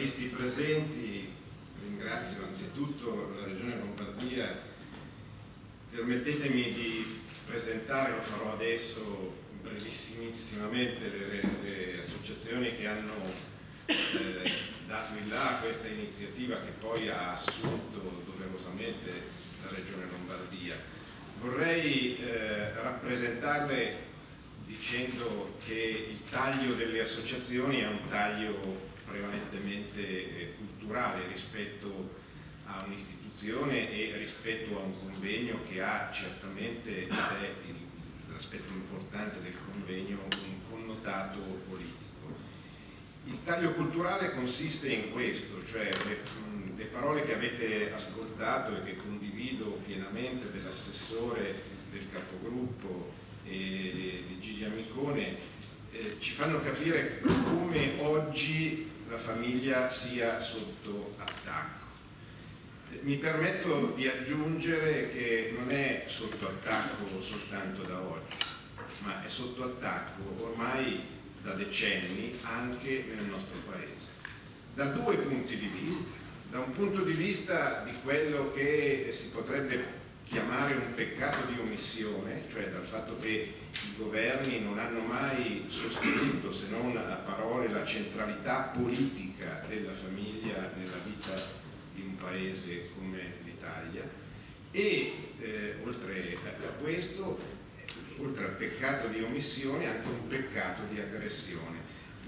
visti presenti, ringrazio anzitutto la Regione Lombardia. Permettetemi di presentare, lo farò adesso brevissimamente, le associazioni che hanno dato il là a questa iniziativa che poi ha assunto doverosamente la Regione Lombardia. Vorrei rappresentarle dicendo che il taglio delle associazioni è un taglio prevalentemente culturale rispetto a un'istituzione e rispetto a un convegno che ha certamente, ed è l'aspetto importante del convegno, un connotato politico. Il taglio culturale consiste in questo, cioè le parole che avete ascoltato e che condivido pienamente dell'assessore, del capogruppo e di Gigi Amicone ci fanno capire come oggi la famiglia sia sotto attacco. Mi permetto di aggiungere che non è sotto attacco soltanto da oggi, ma è sotto attacco ormai da decenni anche nel nostro Paese, da due punti di vista. Da un punto di vista di quello che si potrebbe chiamare un peccato di omissione, cioè dal fatto che i governi non hanno mai sostenuto, se non a parole, la centralità politica della famiglia nella vita di un paese come l'Italia, e oltre a questo, oltre al peccato di omissione, anche un peccato di aggressione.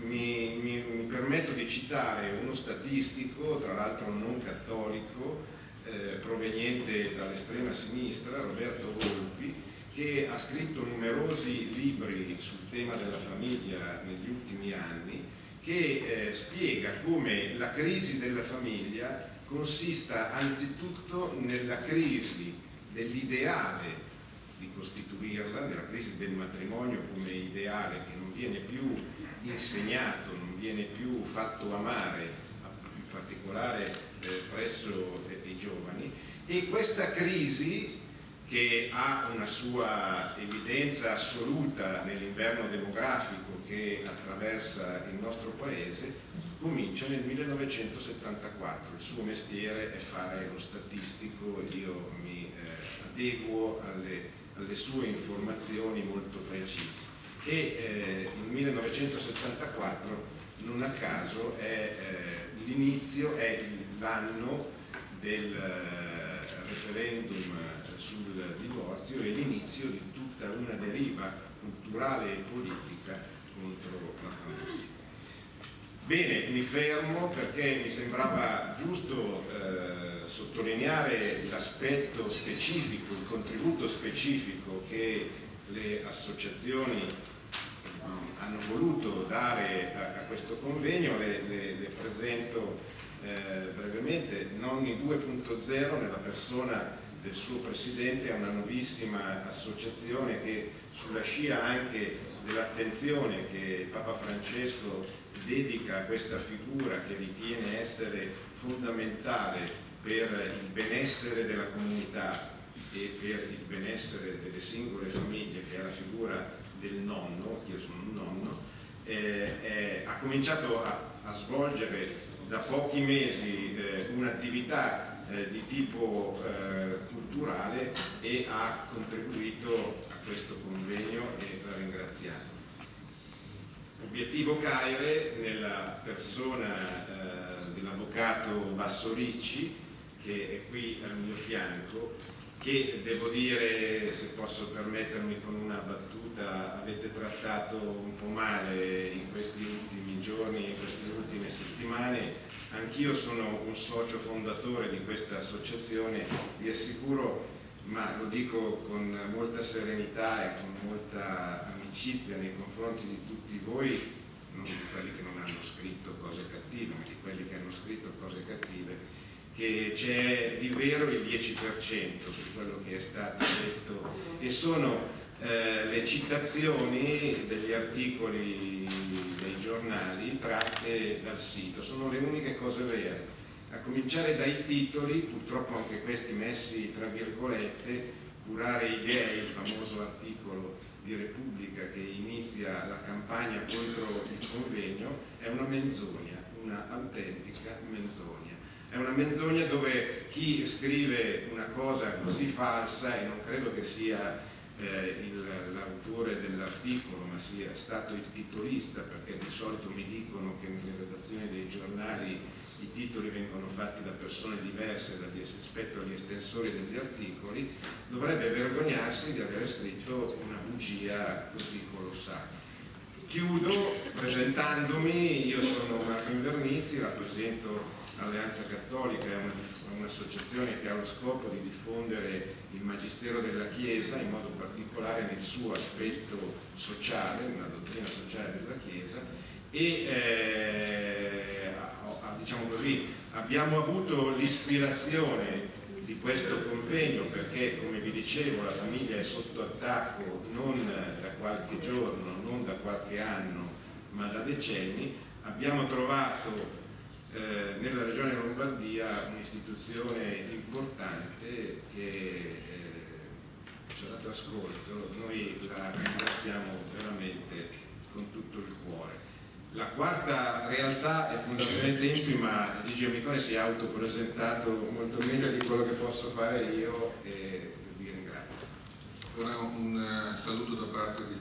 Mi permetto di citare uno statistico, tra l'altro non cattolico, proveniente dall'estrema sinistra, Roberto Volpi, che ha scritto numerosi libri sul tema della famiglia negli ultimi anni, che spiega come la crisi della famiglia consista anzitutto nella crisi dell'ideale di costituirla, nella crisi del matrimonio come ideale che non viene più insegnato, non viene più fatto amare, in particolare presso i giovani, e questa crisi, che ha una sua evidenza assoluta nell'inverno demografico che attraversa il nostro paese, comincia nel 1974. Il suo mestiere è fare lo statistico e io mi adeguo alle sue informazioni molto precise. E il 1974, non a caso, è l'inizio, è l'anno del referendum sul divorzio e l'inizio di tutta una deriva culturale e politica contro la famiglia. Bene, mi fermo perché mi sembrava giusto sottolineare l'aspetto specifico, il contributo specifico che le associazioni hanno voluto dare a questo convegno. Le presento brevemente. Nonni 2.0, nella persona del suo presidente, è una nuovissima associazione che, sulla scia anche dell'attenzione che Papa Francesco dedica a questa figura che ritiene essere fondamentale per il benessere della comunità e per il benessere delle singole famiglie, che è la figura del nonno. Io sono un nonno, ha cominciato a svolgere da pochi mesi un'attività di tipo culturale e ha contribuito a questo convegno e la ringraziamo. Obiettivo Caire, nella persona dell'avvocato Basso Ricci, che è qui al mio fianco, che devo dire, se posso permettermi con una battuta, avete trattato un po' male in questi ultimi giorni, in queste ultime settimane. Anch'io sono un socio fondatore di questa associazione, vi assicuro, ma lo dico con molta serenità e con molta amicizia nei confronti di tutti voi, non di quelli che non hanno scritto cose cattive, ma di quelli che hanno scritto cose cattive, che c'è di vero il 10% su quello che è stato detto, e sono le citazioni degli articoli dei giornali tratte dal sito, sono le uniche cose vere, a cominciare dai titoli, purtroppo anche questi messi tra virgolette. Curare i gay, il famoso articolo di Repubblica che inizia la campagna contro il convegno, è una menzogna una autentica menzogna. È una menzogna dove chi scrive una cosa così falsa, e non credo che sia l'autore dell'articolo, ma sia stato il titolista, perché di solito mi dicono che nelle redazioni dei giornali i titoli vengono fatti da persone diverse rispetto agli estensori degli articoli, dovrebbe vergognarsi di aver scritto una bugia così colossale. Chiudo presentandomi: io sono Marco Invernizzi, rappresento Alleanza Cattolica, è un'associazione che ha lo scopo di diffondere il Magistero della Chiesa, in modo particolare nel suo aspetto sociale, una dottrina sociale della Chiesa, e diciamo così, abbiamo avuto l'ispirazione di questo convegno perché, come vi dicevo, la famiglia è sotto attacco non da qualche giorno, non da qualche anno, ma da decenni. Abbiamo trovato nella regione Lombardia un'istituzione importante che ci ha dato ascolto. Noi la ringraziamo veramente con tutto il cuore. La quarta realtà è fondamentalmente INPI, ma Gigi Amicone si è autopresentato molto meglio di quello che posso fare io, e vi ringrazio. Ora un saluto da parte di